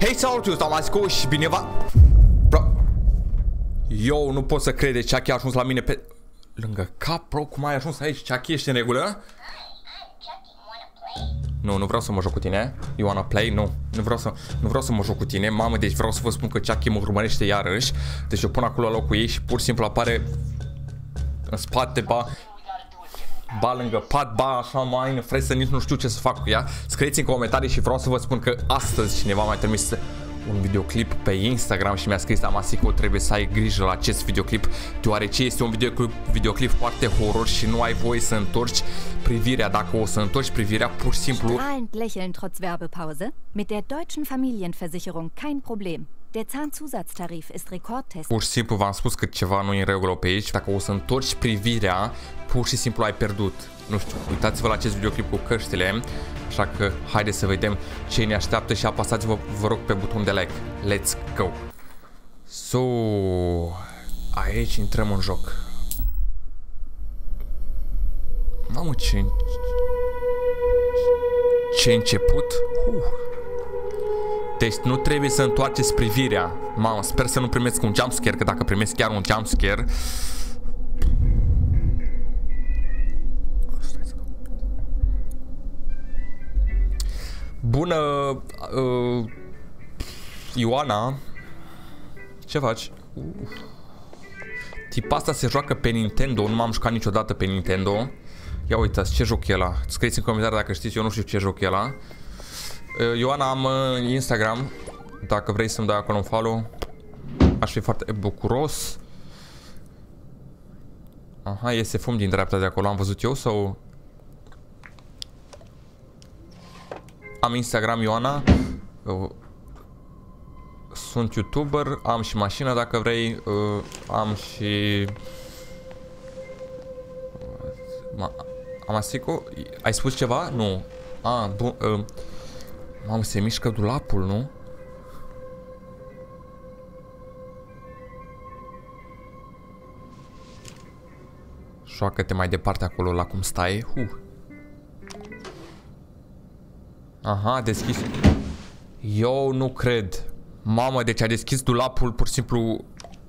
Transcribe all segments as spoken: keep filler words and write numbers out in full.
Hei, salut, eu stau Masco și bine va... Bro. Eu nu pot să cred, Chucky a ajuns la mine pe... lângă cap, bro, cum ai ajuns aici? Chucky, ești în regulă? Nu, nu vreau să mă joc cu tine. You wanna play? Nu. Nu vreau să, nu vreau să mă joc cu tine. Mamă, deci vreau să vă spun că Chucky mă urmărește iarăși. Deci eu pun acolo la locul ei și pur și simplu apare în spate, ba... ba lângă pat, ba așa mai în fresă, nici nu știu ce să fac cu ea. Scrieți în comentarii și vreau să vă spun că astăzi cineva mi-a trimis un videoclip pe Instagram și mi-a scris: Amasico, trebuie să ai grijă la acest videoclip, deoarece este un videoclip, videoclip foarte horror și nu ai voie să întorci privirea. Dacă o să întorci privirea, pur și simplu... Strahlend lächeln trotz Werbepause. Mit der deutschen Familienversicherung kein Problem. Der Zahnzusatztarif ist Rekordtest. Pur și simplu v-am spus că ceva nu e în regulă pe aici. Dacă o să întorci privirea, pur și simplu ai pierdut. Nu știu, uitați-vă la acest videoclip cu căștile. Așa că haideți să vedem ce ne așteaptă și apăsați-vă, vă rog, pe butonul de like. Let's go! So, aici intrăm în joc. Mamă, ce... ce început! Uh. Deci nu trebuie să întoarceți privirea. Mamă, sper să nu primesc un jumpscare, că dacă primesc chiar un jumpscare... Bună, uh, Ioana. Ce faci? Uh. Tipa asta se joacă pe Nintendo. Nu m-am jucat niciodată pe Nintendo. Ia uitați, ce joc e ăla? Scrieți în comentarii dacă știți, eu nu știu ce joc e ăla. uh, Ioana, am uh, Instagram. Dacă vrei să-mi dai acolo un follow, aș fi foarte bucuros. Aha, iese fum din dreapta de acolo. Am văzut eu sau... Am Instagram, Ioana. Sunt YouTuber. Am și mașină dacă vrei. Am și... Amasico? Ai spus ceva? Nu. Ah, bun. Mamă, se mișcă dulapul, nu? Joacă-te mai departe acolo la cum stai. Uh. Aha, a deschis. Eu nu cred. Mamă, deci a deschis dulapul pur și simplu.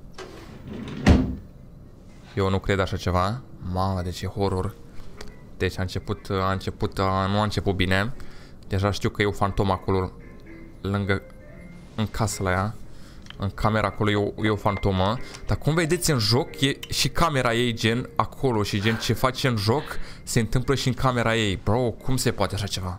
Eu nu cred așa ceva. Mamă, deci e horror. Deci a început, a început, a, nu a început bine. Deja știu că e o fantomă acolo lângă, în casă la ea. În camera acolo e o, e o fantomă. Dar cum vedeți în joc, e și camera ei gen acolo. Și gen ce face în joc se întâmplă și în camera ei. Bro, cum se poate așa ceva?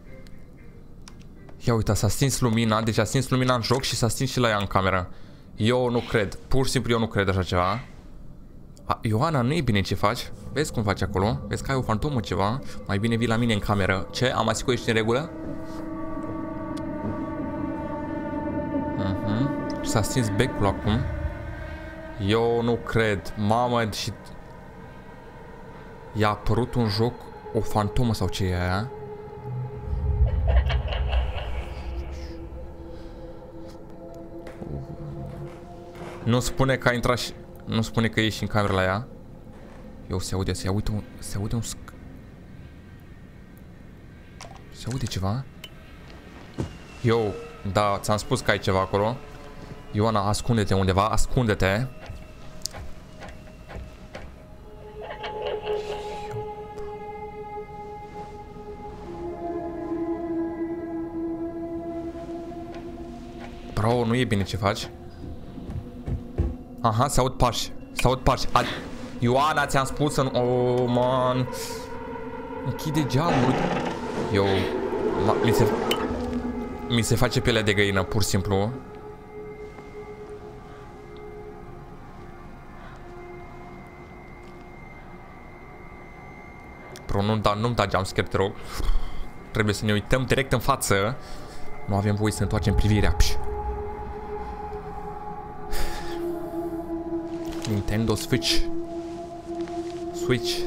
Ia uita, s-a stins lumina. Deci a stins lumina în joc și s-a stins și la ea în cameră. Eu nu cred. Pur și simplu eu nu cred așa ceva. A, Ioana, nu e bine ce faci. Vezi cum faci acolo? Vezi că ai o fantomă ceva. Mai bine vii la mine în cameră. Ce? Amasico, ești în regulă? uh-huh. S-a stins becul acum. Eu nu cred. Mamă, și... i-a apărut un joc o fantomă sau ce e aia? Nu spune că a intrat și... Nu spune că ești în cameră la ea. Eu se aude, se aude un... Se aude un... Se aude ceva? Eu... Da, ți-am spus că ai ceva acolo. Ioana, ascunde-te undeva, ascunde-te. Bro, nu e bine ce faci. Aha, se aud pași. Se aud pași. Ad... Ioana, ți-am spus în... Oh, man. Închide geamul. Eu... Mi se... Mi se face pielea de găină, pur și simplu. Bro, nu-mi da, nu-mi da jumpscare, te rog. Trebuie să ne uităm direct în față. Nu avem voie să întoarcem privirea. Pș. Nintendo Switch. Switch.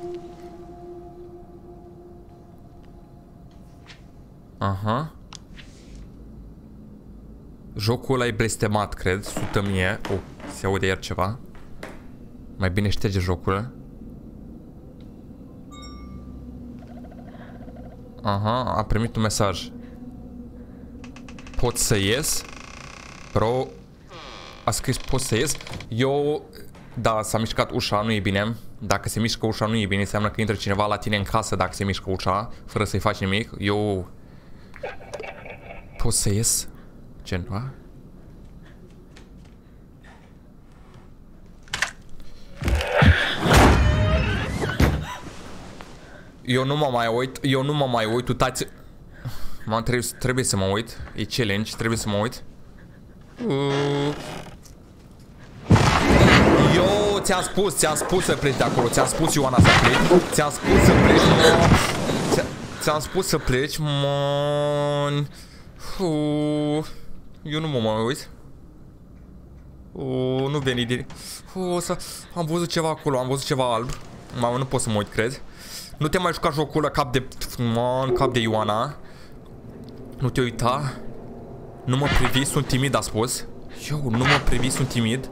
Aha. Jocul ăla e blestemat, cred. Sută mie. Oh, se aude iar ceva. Mai bine șterge jocul. Aha, a primit un mesaj. pot să ies. Bro, a scris pot să ies. Eu, da, s-a mișcat ușa, nu e bine. Dacă se mișcă ușa, nu e bine. Înseamnă că intră cineva la tine în casă dacă se mișcă ușa, fără să-i faci nimic. Eu pot să ies. Gen, a? Eu nu mă mai uit, eu nu mă mai uit, uitați. Mă, trebuie, trebuie să mă uit. E challenge, trebuie să mă uit. Uh. Eu ți-am spus, ți-am spus să pleci de acolo. Ți-am spus, Ioana, să pleci. Ți-am spus să pleci. Ți-am spus să pleci, man. Uh. Eu nu mă mai uit. Uh, nu veni direct. Uh, să... Am văzut ceva acolo, am văzut ceva alb. Mamă, nu pot să mă uit, cred. Nu te mai juca jocul ăla, cap de... Man, cap de Ioana. Nu te uita. Nu mă privi, sunt timid, a spus. Eu, nu mă privi, sunt timid.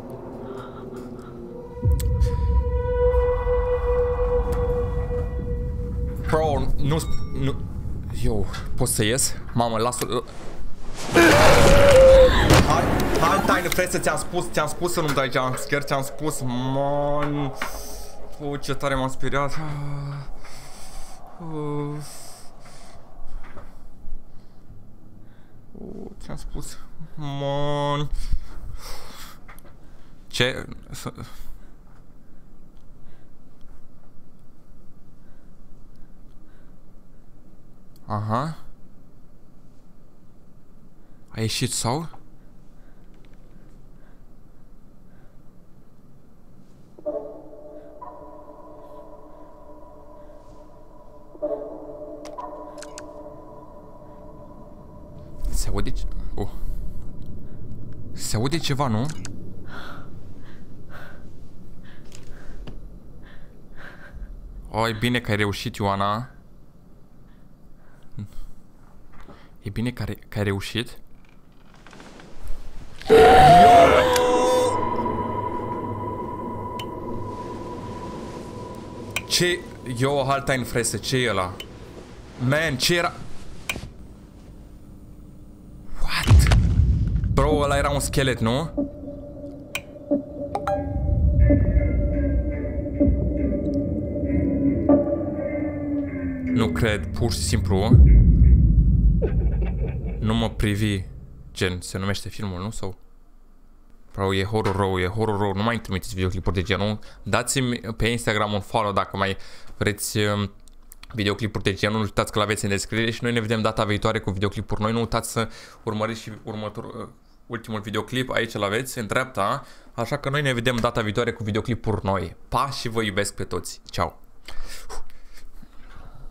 Bro, nu... nu... Eu, pot să ies? Mamă, lasă-l... Hai, hai, taină, frate, ți-am spus, ți-am spus să nu-mi dai jumpscare, ți-am spus, man. Oh, ce tare m-am speriat. Uh. Oh, ți-am spus, man. Ce? Aha. A ieșit sau? Se aude... Oh. Se aude ceva, nu? Oh, e bine că ai reușit, Ioana. E bine că ai, că ai reușit. Ce... Eu, halta în fresă, ce e ăla? Man, ce era... What? Bro, ăla era un schelet, nu? Nu cred, pur și simplu. Nu mă privi. Gen, se numește filmul, nu? Sau... Bro, e horror rău, e horror rău. Nu mai îmi trimiteți videoclipuri de genul. Dați-mi pe Instagram un follow dacă mai vreți um, videoclipuri de genul. Nu uitați că l-aveți în descriere și noi ne vedem data viitoare cu videoclipuri noi. Nu uitați să urmăriți și următorul, uh, ultimul videoclip. Aici l-aveți, în dreapta. Așa că noi ne vedem data viitoare cu videoclipuri noi. Pa și vă iubesc pe toți. Ciao.